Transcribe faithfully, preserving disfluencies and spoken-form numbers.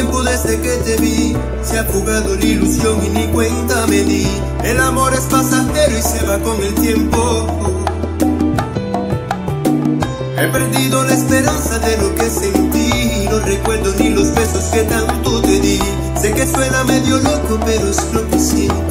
tiempo desde que te vi, se ha fugado la ilusión y ni cuenta me di. El amor es pasajero y se va con el tiempo. He perdido la esperanza de lo que sentí, no recuerdo ni los besos que tanto te di. Sé que suena medio loco, pero es lo que siento.